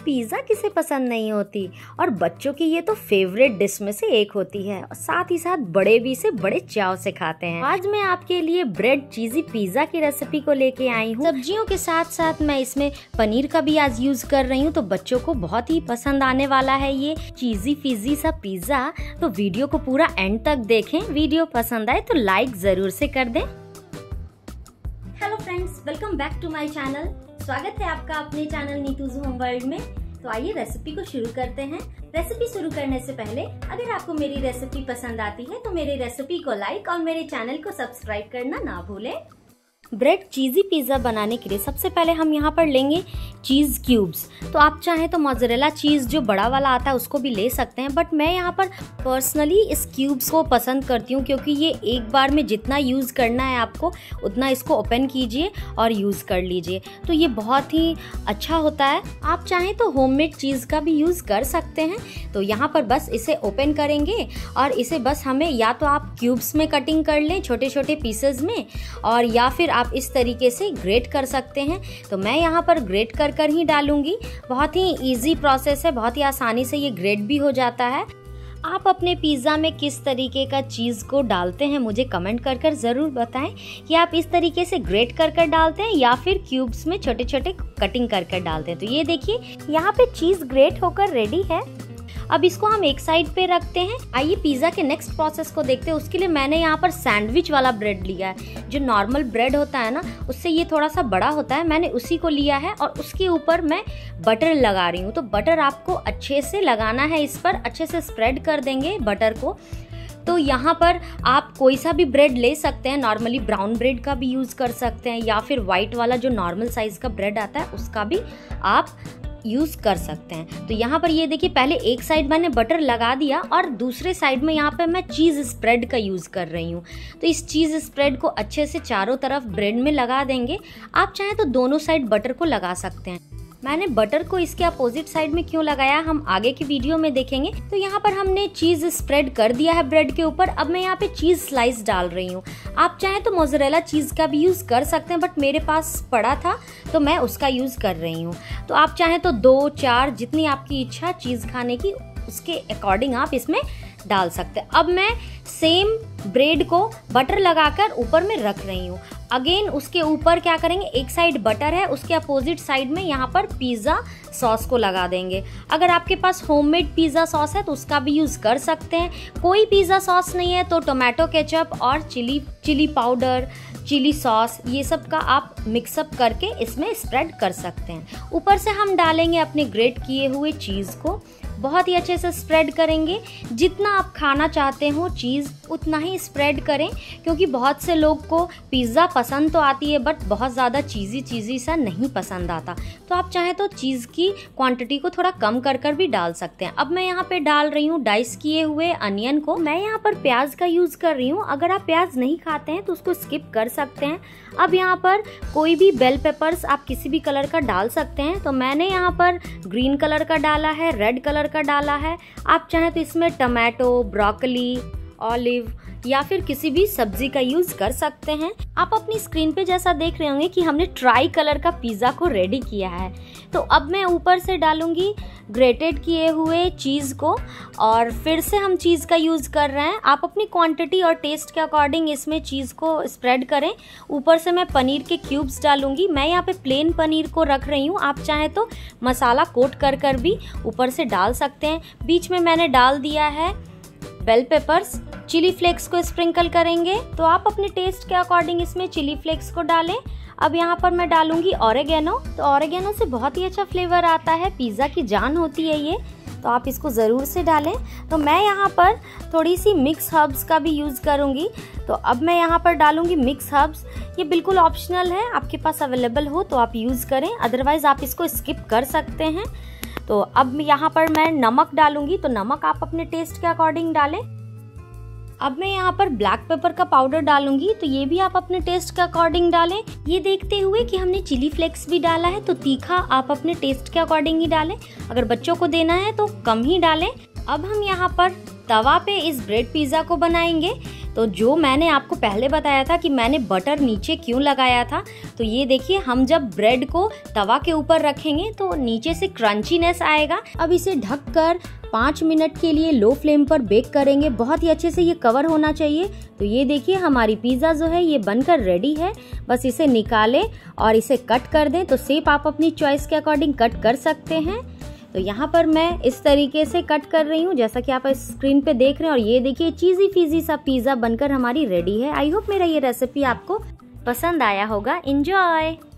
Pizza किसे पसंद नहीं होती, और बच्चों की ये तो फेवरेट डिश में से एक होती है, और साथ ही साथ बड़े भी इसे बड़े चाव से खाते हैं। आज मैं आपके लिए ब्रेड चीज़ी पिज़्ज़ा की रेसिपी को लेके आई हूँ। सब्जियों के साथ साथ मैं इसमें पनीर का भी आज यूज कर रही हूँ, तो बच्चों को बहुत ही पसंद आने वाला है ये चीज़ी फिज़ी सा पिज़्ज़ा। तो वीडियो को पूरा एंड तक देखें, वीडियो पसंद आए तो लाइक जरूर से कर दें। Hello friends, welcome back to my channel. स्वागत है आपका अपने चैनल नीतूज होम वर्ल्ड में। तो आइए रेसिपी को शुरू करते हैं। रेसिपी शुरू करने से पहले अगर आपको मेरी रेसिपी पसंद आती है तो मेरी रेसिपी को लाइक और मेरे चैनल को सब्सक्राइब करना ना भूलें। ब्रेड चीज़ी पिज़्ज़ा बनाने के लिए सबसे पहले हम यहाँ पर लेंगे चीज़ क्यूब्स। तो आप चाहें तो मोज़रेला चीज़ जो बड़ा वाला आता है उसको भी ले सकते हैं, बट मैं यहाँ पर पर्सनली इस क्यूब्स को पसंद करती हूँ, क्योंकि ये एक बार में जितना यूज़ करना है आपको उतना इसको ओपन कीजिए और यूज़ कर लीजिए, तो ये बहुत ही अच्छा होता है। आप चाहें तो होममेड चीज़ का भी यूज़ कर सकते हैं। तो यहाँ पर बस इसे ओपन करेंगे और इसे बस हमें या तो आप क्यूब्स में कटिंग कर लें छोटे छोटे पीसेज में, और या फिर आप इस तरीके से ग्रेट कर सकते हैं। तो मैं यहाँ पर ग्रेट कर ही डालूंगी। बहुत ही इजी प्रोसेस है, बहुत ही आसानी से ये ग्रेट भी हो जाता है। आप अपने पिज़्ज़ा में किस तरीके का चीज़ को डालते हैं मुझे कमेंट कर ज़रूर बताएं कि आप इस तरीके से ग्रेट कर डालते हैं या फिर क्यूब्स में छोटे छोटे कटिंग कर डालते हैं। तो ये देखिए यहाँ पे चीज़ ग्रेट होकर रेडी है। अब इसको हम एक साइड पे रखते हैं। आइए पिज़्ज़ा के नेक्स्ट प्रोसेस को देखते हैं। उसके लिए मैंने यहाँ पर सैंडविच वाला ब्रेड लिया है। जो नॉर्मल ब्रेड होता है ना, उससे ये थोड़ा सा बड़ा होता है, मैंने उसी को लिया है और उसके ऊपर मैं बटर लगा रही हूँ। तो बटर आपको अच्छे से लगाना है, इस पर अच्छे से स्प्रेड कर देंगे बटर को। तो यहाँ पर आप कोई सा भी ब्रेड ले सकते हैं, नॉर्मली ब्राउन ब्रेड का भी यूज़ कर सकते हैं, या फिर वाइट वाला जो नॉर्मल साइज़ का ब्रेड आता है उसका भी आप यूज़ कर सकते हैं। तो यहाँ पर ये देखिए, पहले एक साइड मैंने बटर लगा दिया और दूसरे साइड में यहाँ पे मैं चीज़ स्प्रेड का यूज़ कर रही हूँ। तो इस चीज़ स्प्रेड को अच्छे से चारों तरफ ब्रेड में लगा देंगे। आप चाहें तो दोनों साइड बटर को लगा सकते हैं। मैंने बटर को इसके अपोजिट साइड में क्यों लगाया हम आगे की वीडियो में देखेंगे। तो यहाँ पर हमने चीज़ स्प्रेड कर दिया है ब्रेड के ऊपर। अब मैं यहाँ पे चीज़ स्लाइस डाल रही हूँ। आप चाहें तो मोज़रेला चीज़ का भी यूज़ कर सकते हैं, बट मेरे पास पड़ा था तो मैं उसका यूज़ कर रही हूँ। तो आप चाहें तो 2-4 जितनी आपकी इच्छा चीज़ खाने की उसके अकॉर्डिंग आप इसमें डाल सकते हैं। अब मैं सेम ब्रेड को बटर लगाकर ऊपर में रख रही हूँ। अगेन उसके ऊपर क्या करेंगे, एक साइड बटर है, उसके अपोजिट साइड में यहाँ पर पिज़्ज़ा सॉस को लगा देंगे। अगर आपके पास होममेड पिज़्ज़ा सॉस है तो उसका भी यूज़ कर सकते हैं। कोई पिज़्ज़ा सॉस नहीं है तो टोमेटो केचप और चिली पाउडर, चिली सॉस, ये सब का आप मिक्सअप करके इसमें स्प्रेड कर सकते हैं। ऊपर से हम डालेंगे अपने ग्रेट किए हुए चीज़ को, बहुत ही अच्छे से स्प्रेड करेंगे। जितना आप खाना चाहते हो चीज़ उतना ही स्प्रेड करें, क्योंकि बहुत से लोग को पिज़्ज़ा पसंद तो आती है बट बहुत ज़्यादा चीज़ी सा नहीं पसंद आता। तो आप चाहें तो चीज़ की क्वांटिटी को थोड़ा कम कर भी डाल सकते हैं। अब मैं यहाँ पे डाल रही हूँ डाइस किए हुए अनियन को। मैं यहाँ पर प्याज का यूज़ कर रही हूँ। अगर आप प्याज नहीं खाते हैं तो उसको स्किप कर सकते हैं। अब यहाँ पर कोई भी बेल पेपर्स आप किसी भी कलर का डाल सकते हैं। तो मैंने यहाँ पर ग्रीन कलर का डाला है, रेड कलर का डाला है। आप चाहें तो इसमें टमाटो, ब्रोकली, ऑलिव या फिर किसी भी सब्जी का यूज कर सकते हैं। आप अपनी स्क्रीन पे जैसा देख रहे होंगे कि हमने ट्राई कलर का पिज़्ज़ा को रेडी किया है। तो अब मैं ऊपर से डालूंगी ग्रेटेड किए हुए चीज़ को, और फिर से हम चीज़ का यूज़ कर रहे हैं। आप अपनी क्वांटिटी और टेस्ट के अकॉर्डिंग इसमें चीज़ को स्प्रेड करें। ऊपर से मैं पनीर के क्यूब्स डालूंगी। मैं यहाँ पे प्लेन पनीर को रख रही हूँ। आप चाहें तो मसाला कोट कर भी ऊपर से डाल सकते हैं। बीच में मैंने डाल दिया है बेल पेपर्स। चिली फ्लेक्स को स्प्रिंकल करेंगे, तो आप अपने टेस्ट के अकॉर्डिंग इसमें चिली फ्लेक्स को डालें। अब यहाँ पर मैं डालूंगी ऑरेगेनो। तो ऑरेगेनो से बहुत ही अच्छा फ्लेवर आता है, पिज़्ज़ा की जान होती है ये, तो आप इसको ज़रूर से डालें। तो मैं यहाँ पर थोड़ी सी मिक्स हर्ब्स का भी यूज़ करूँगी। तो अब मैं यहाँ पर डालूँगी मिक्स हर्ब्स। ये बिल्कुल ऑप्शनल है, आपके पास अवेलेबल हो तो आप यूज़ करें, अदरवाइज़ आप इसको स्किप कर सकते हैं। तो अब यहाँ पर मैं नमक डालूँगी। तो नमक आप अपने टेस्ट के अकॉर्डिंग डालें। अब मैं यहाँ पर ब्लैक पेपर का पाउडर डालूंगी। तो ये भी आप अपने टेस्ट के अकॉर्डिंग डालें। ये देखते हुए कि हमने चिली फ्लेक्स भी डाला है, तो तीखा आप अपने टेस्ट के अकॉर्डिंग ही डालें। अगर बच्चों को देना है तो कम ही डालें। अब हम यहाँ पर तवा पे इस ब्रेड पिज़्ज़ा को बनाएंगे। तो जो मैंने आपको पहले बताया था कि मैंने बटर नीचे क्यों लगाया था, तो ये देखिए हम जब ब्रेड को तवा के ऊपर रखेंगे तो नीचे से क्रंचीनेस आएगा। अब इसे ढककर 5 मिनट के लिए लो फ्लेम पर बेक करेंगे। बहुत ही अच्छे से ये कवर होना चाहिए। तो ये देखिए हमारी पिज़्ज़ा जो है ये बनकर रेडी है। बस इसे निकालें और इसे कट कर दें। तो शेप आप अपनी चॉइस के अकॉर्डिंग कट कर सकते हैं। तो यहाँ पर मैं इस तरीके से कट कर रही हूँ जैसा कि आप स्क्रीन पे देख रहे हैं। और ये देखिए चीज़ी फीजी सा पिज़्ज़ा बनकर हमारी रेडी है। आई होप मेरा ये रेसिपी आपको पसंद आया होगा। एंजॉय।